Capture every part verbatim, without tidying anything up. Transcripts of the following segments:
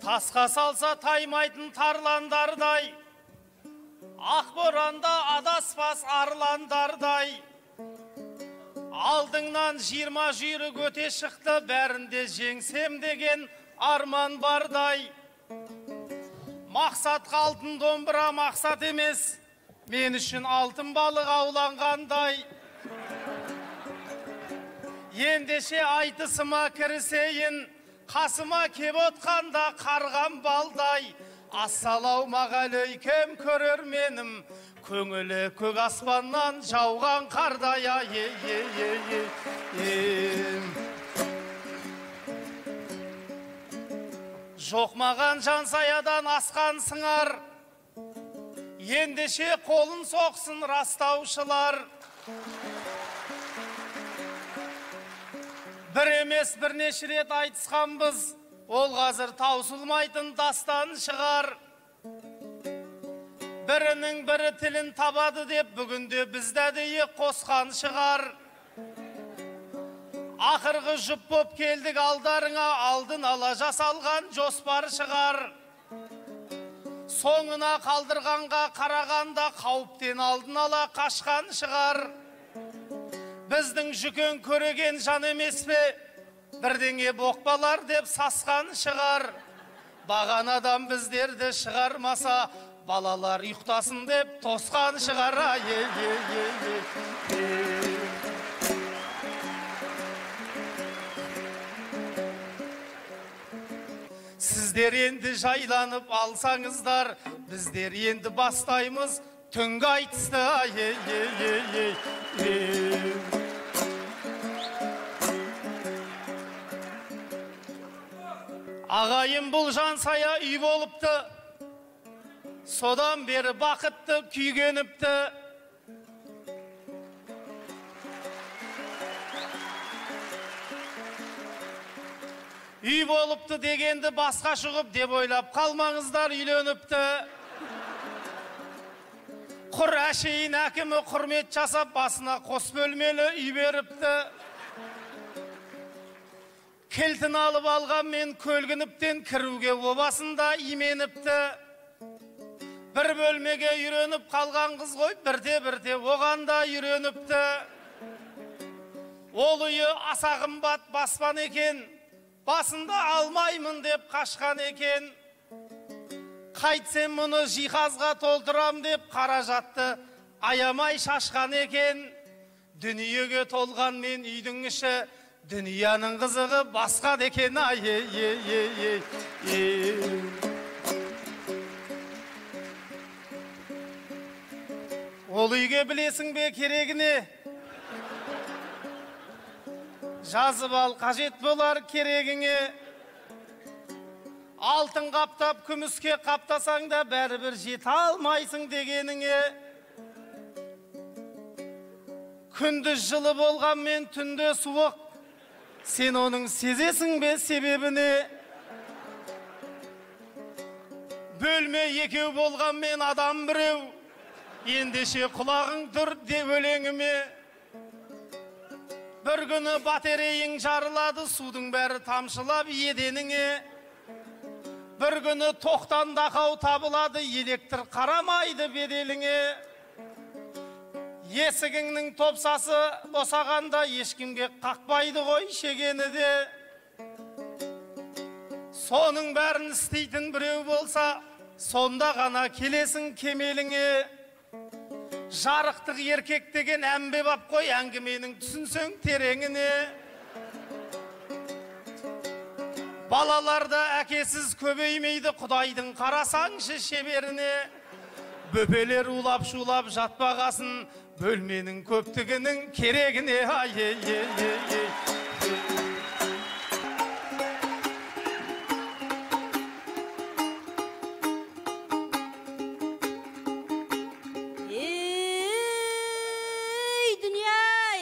Тасқа салса таймайтын тарландардай, ақ боранда адаспас арландардай. Алдыңнан жиырма жүйрік өте шықты, бәрінде жеңсем деген арман бардай. Мақсатқа алтын домбыра мақсат емес, мен үшін алтын балық ауланғандай. Ендеше айтысыма кірісейін, қасыма кеп отқанда қарған балдай. Ассалаумағалейкем көрерменім, көңілі көк аспаннан жауған қардай. Жоқ маған жансаядан асқан сыңар, ендеше қолын соқсын растаушылар. Бір емес бірнеше рет айтысқанбыз, ол қазір таусылмайтын дастан шығар. Бірінің бірі тілін табады деп бүгінде бізді де қосқан шығар. Ақырғы жұп боп келдік алдарыңа, алдын ала жасалған жоспар шығар. Соңына қалдырғанға қарағанда қауіптен алдын ала қашқан шығар. Біздің жүкен көреген жан емес пе, бірдеңе боқпалар деп сасқан шығар. Бағанадан біздерді шығармаса, балалар ұйықтасын деп тосқан шығар. Сіздер енді жайланып алсаңыздар, біздер енді бастаймыз түнгі айтысты. Ағайым бұл жансая үй болыпты, содан бері бақытты күйгеніпті. Үй болыпты дегенді басқа шығып деп ойлап қалмаңыздар, үйленіпті. Құр әшейін әкімі құрмет жасап басына қос бөлмелі үй беріпті. Келтін алып алған мен көлгініптен кіруге обасында именіпті. Бір бөлмеге үйреніп қалған қыз ғой, бірте-бірте оғанда үйреніпті. Ол үйі аса қымбат баспан екен, басында алмаймын деп қашқан екен. Қайтсем мұны жиһазға толтырам деп қаражатты аямай шашқан екен. Дүниеге толған мен үйдің іші, дүнияның қызығы басқа декен. Ол үйге білесің бе керегіне? Жазып ал, қажет болар керегіңе. Алтын қаптап, күміске қаптасаң да бәрібір жете алмайсың дегеніңе. Күндіз жылы болған мен түнде суық, сен оның сезесің бе себебіне? Бөлме екеу болған мен адам біреу, ендеше құлағың тұр деп өлеңіме. Бір күні батареяң жарылады, судың бәрі тамшылап еденіңе. Бір күні тоқтан дақау табылады, электр қарамайды беделіңе. Есігіңнің топсасы босағанда ешкімге қақпайды ғой шегені де. Соның бәрін істейтін біреу болса, сонда ғана келесің кемеліңе. Жарықтық еркек деген әмбе бап қой, әңгіменің түсінсең тереңіне. Балаларда әкесіз көбеймейді, Құдайдың қарасаңшы шеберіне. Бөпелер улап шулап жатпағасын, бөлменің көптігінің керегіне. Ей дүние-ай!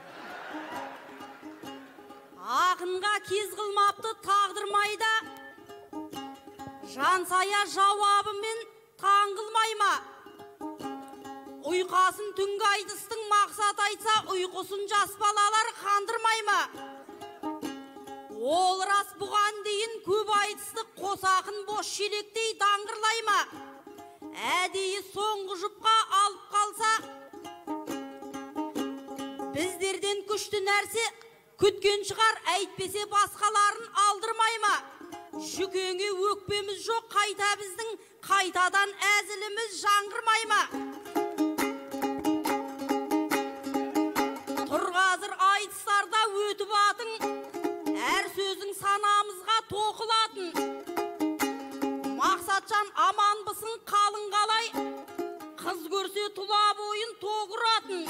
Ақынға кез қылмапты тағдырмайда, жансая жауабымен таң қылмайма. Ұйқасын түнгі айтыстың мақсат айтса, ұйқысын жас балалар қандырмайма. Ол рас бұған дейін көп айтысты қос қос ақын бош шелектей даңғырлайма. Әдейі соңғы жұпқа алып қалса, біздерден күшті нәрсе күткен шығар, әйтпесе басқаларын алдырмайма. Жүкеңе өкпеміз жоқ, қайта біздің қайтадан әзіліміз жаңғырмайма. Тұрғазыр айтыстарда өтіп атың, әр сөзің санамызға тоқылатын. Мақсатжан аманбысың қалың қалай, қыз көрсе тұла бойын тоғыратын.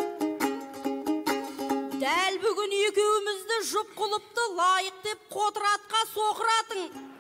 Дәл бүгін екеумізді жұп құлыпты лайық деп қотыратқа соқыратың.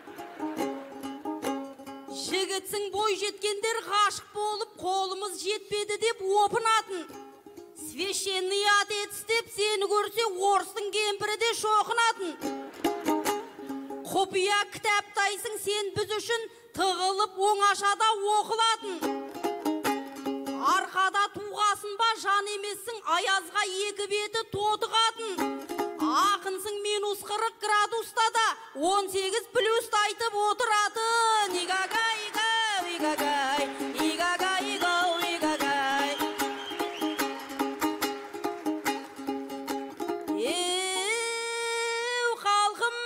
Жігітсің бой жеткендер ғашық болып қолымыз жетпеді деп опынатын. Священный отец деп сені көрсе орыстың кемпірі де шоқынатын. Құпия кітаптайсың сен біз үшін тығылып оңашада оқылатын. Арқада туғасын ба жан емессің, аязға екі беті тотығатын. Ақынсың минус қырық градуста да он сегіз плюс айтып отыратын. Игагай, игау, игагай, игагай, игау, игагай. Еу, халқым,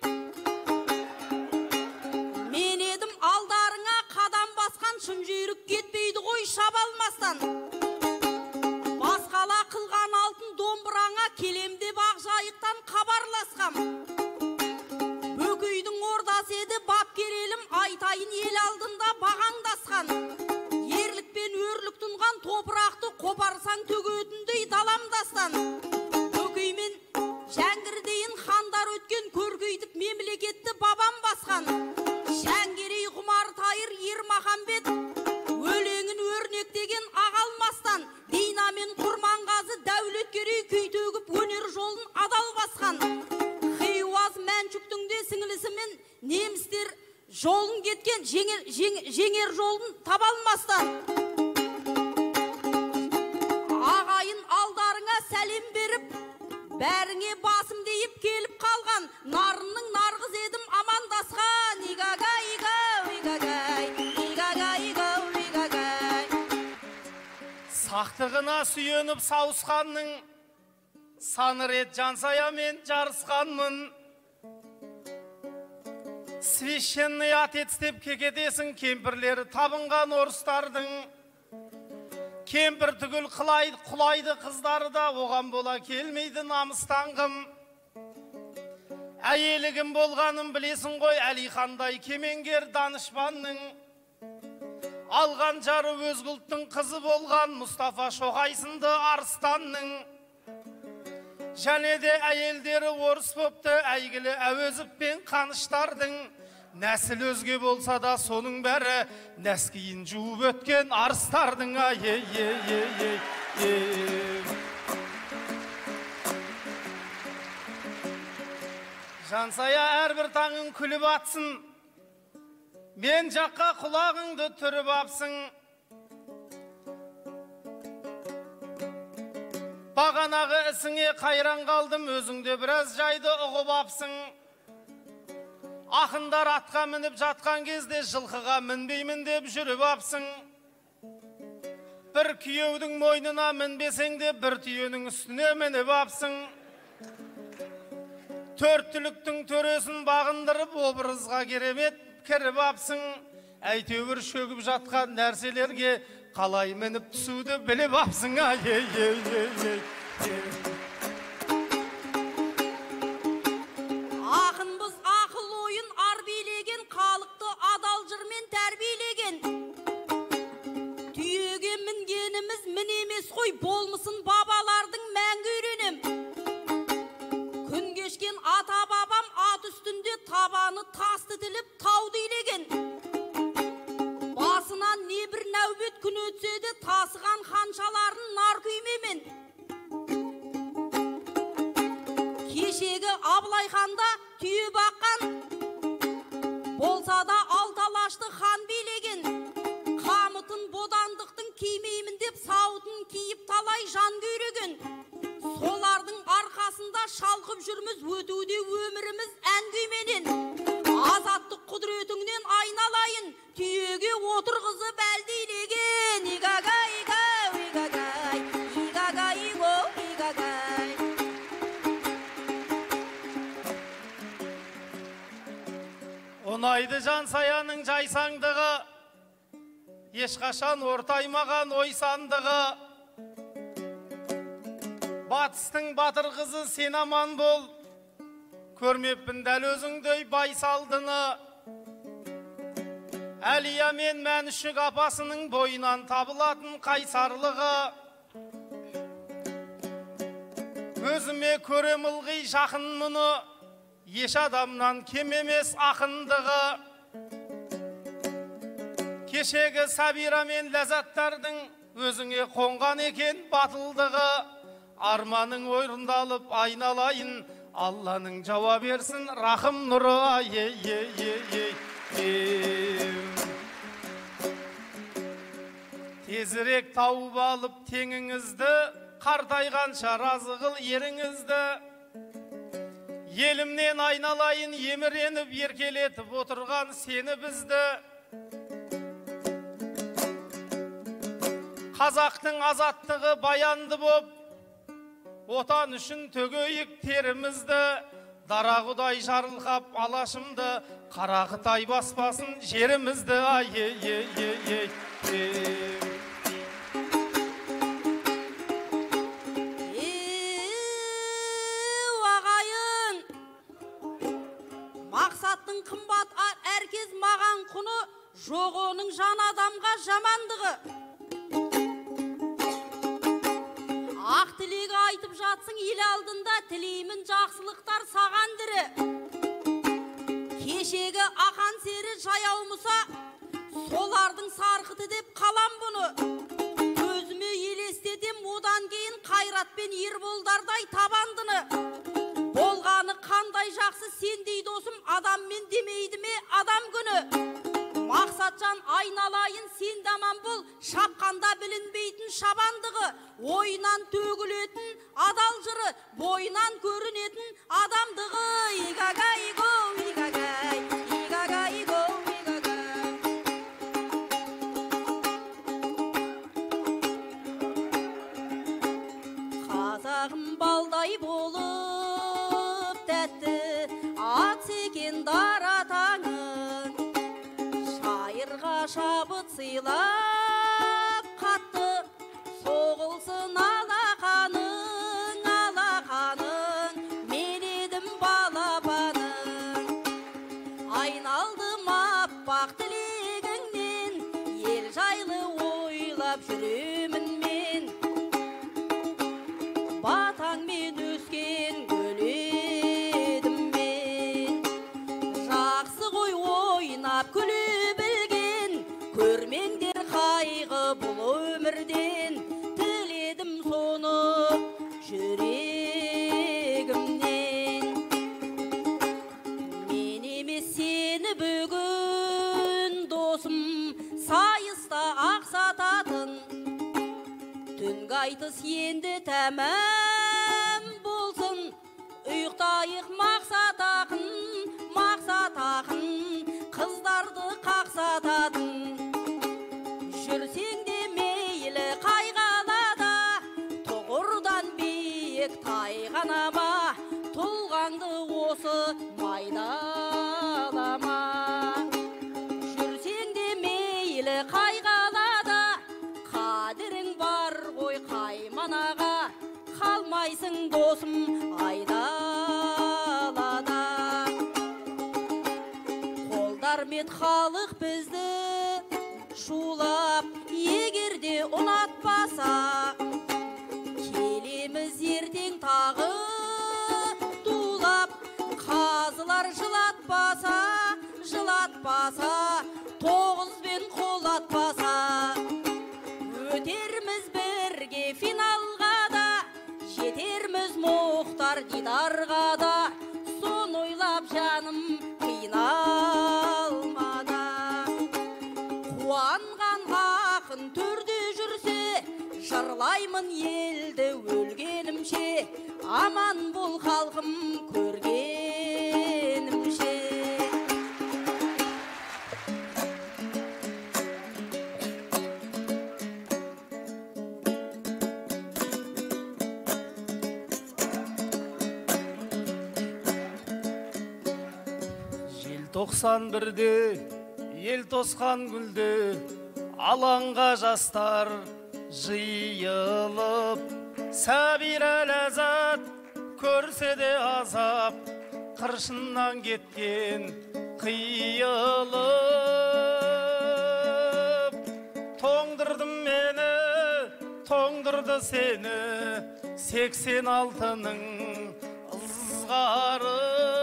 мен едім алдарыңа қадам басқан, шын жүйрік кетпейді ғой шаба алмастан. Басқала қылған алтын домбыраңа келемде бақ жайықтан хабарласқам. Бөкейдің ордасы еді бап керелім, айтайын ел алдында бағаңдасқан. Ерлік пен өрлік тұнған топырақты қопарсаң төгетіндей даламдастан. Бөкеймен Жәңгірдейін хандар өткен, көркейтіп мемлекетті бабам басқан. Жәңгерей Құмар Тайыр Ермахамбет өлеңін өрнектеген ағалмастан. Дина мен Құрманғазы Дәулеткерей күй төгіп өнер жолын адал басқан. Хиуаз Мәншүктің де сіңілісімен немістер жолын кеткен, жеңер, жеңер жолын табалмастан. Ағайын алдарыңа сәлем беріп, бәріңе басым дейіп келіп қалған. Нарынның нарғыз едім амандасқан. Игагай, игау, игагай, игагай, игау, игагай. Сақтығына сүйеніп сауысқанның, сан рет Жансаямен жарысқанмын. Священный отец деп кекетесің, кемпірлері табынған орыстардың. Кемпір түгіл құлайды қыздары да оған бола келмейді намыстанғым. Әйелігім болғаным білесің ғой, Әлихандай кемеңгер данышпанның. Алған жары өзгүлттің қызы болған Мұстафа Шоқайсынды арыстанның. Және де әйелдері орыс бопты, әйгілі Әуезов пен Қаныштардың. Нәсіл өзге болса да соның бәрі нәскейін жуып өткен арыстардың. Жансая әрбір таңың күліп атсын, мен жаққа құлағыңды түріп апсың. Бағанағы ісіңе қайран қалдым, өзіңде біраз жайды ұғып апсың. Ақындар атқа мініп жатқан кезде жылқыға мінбеймін деп жүріп апсың. Бір күйеудің мойнына мінбесең де бір түйенің үстіне мініп апсың. Төрт түліктің төресін бағындырып образға керемет кіріп апсың. Әйтеуір шөгіп жатқан нәрселерге қалай мініп түсуді біліп апсың. Ақынбыз ақыл ойын арбилеген, халықты адал жырмен тәрбиелеген. Түйеге мінгеніміз мін емес қой, болмысын бабалардың мәңгі үйренем. Күн кешкен ата бабам ат үстінде табаны тасты тіліп тауды илеген. Басынан не бір нәубет күн өтсе де тасыған ханшаларын нар күймемен. Кешегі Абылайханда түйе баққан, болса да алталашты хан билеген. Қамытын бодандықтың кимеймін деп сауытын киіп талай жан күйреген. Солардың арқасында шалқып жүрміз, өтуде өміріміз ән күйменен. Азаттық құдірет отырғызып әлдилеген, игагай, игау, игагай, игагай, иго, игагай. Онайды жан саяның жайсаңдығы, ешқашан ортаймаған ойсандығы. Батыстың батыр қызы сен аман бол, көрмеппін дәл өзіңдей байсалдыны. Әлия мен Мәншүк апасының бойынан табылатын қайсарлығы. Өзіме көрем ылғи жақын мұны, еш адамнан кем емес ақындығы. Кешегі Сабира мен Ләззаттардың өзіңе қонған екен батылдығы. Арманың орындалып айналайын, Алланың жауап берсін рахым нұры. Тезірек тауып алып теңіңізді, қартайғанша разы қыл еріңізді. Елімнен айналайын еміреніп еркелетіп отырған сені бізді. Қазақтың азаттығы баянды боп, отан үшін төгейік терімізді. Дара Құдай жарылқап алашымды, қара Қытай баспасын жерімізді. Ағайын, мақсаттың қымбат әркез маған құны, жоқ оның жан адамға жамандығы. Ақ тілегі айтып жатсың ел алдында, тілеймін жақсылықтар саған дірі. Кешегі ақан сері жаяу мұса, солардың сарқыты деп қалам бұны. Өзіме елестетем одан кейін Қайрат пен Ерболдардай табандыны. Болғаны қандай жақсы сендей досым, адаммен демейді ме адам күні. Мақсатжан айналайын сен даман бол, шапқанда білінбейтін шабандығы. Ойынан төгілетін адал жыры, бойынан көрінетін адамдығы. Игагай, иго, игагай, игагай, иго, игагай. Қазағым балдай болып тәтті, ат секен дара таңын. Шайырға шабыт сыйлап қатты, соғылсын алақаның, алақаның, мен едім балапаның. Айналдым аппақ тілегіңнен, ел жайлы ойлап жүремін мен. Батаңмен өскен гүл едім мен. Жақсы ғой ойнап күле білген, көрмеңдер қайғы бұл өмірден. Тіледім соны жүрегімнен. Мен емес сені бүгін досым, сайыста ақсататын. Түнгі айтыс енді тәмәм болсын, ұйықтайық мақсат ақын, мақсат ақын, қыздарды қақсататын. Жүрсең де мейлі қайғалада, тұғырдан биік тайғанама, тұлғаңды осы майдалама. Жүрсең де мейлі қайғалада, қадірің бар ғой қайманаға, қалмайсың досым айдалада. Қолдармет халық бізді шулап, егерде ұнатпаса, келеміз ертең тағы тулап. Қазылар жылатпаса, жылатпаса, тоғызбен қолатпаса, өтерміз бірге финалға да, жетерміз мұхтар дидарға да. Сон ойлап жаным қиналмада. Қуанған ақын төрде жүрсе, жырлаймын елді өлгенімше. Аман бол халқым көргенімше. тоқсан бірде ел тосқан гүлде алаңға жастар жиылып, сәбира ләззат көрсе де азап, қыршыннан кеткен қиылып. Тоңдырдым мені, тоңдырды сені, сексен алтының ызғары.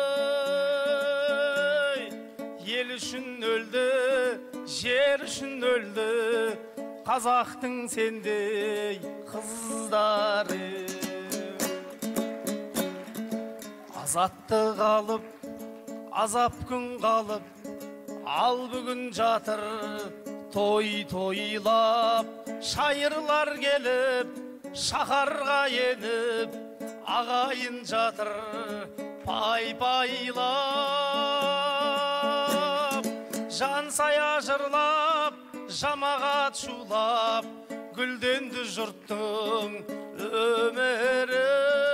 Ел үшін өлді, жер үшін өлді, қазақтың сендей қыздары. Азаттық алып, азап күн қалып, ал бүгін жатыр той тойлап. Шайырлар келіп, шаһарға еніп, ағайын жатыр пай-пайлап. Жан сая жырлап, жамағат шулап, гүлденді жұрттың өмірі.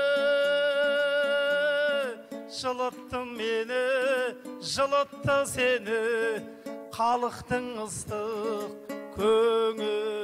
Жылытты мені, жылытты сені, халықтың ыстық көңілі.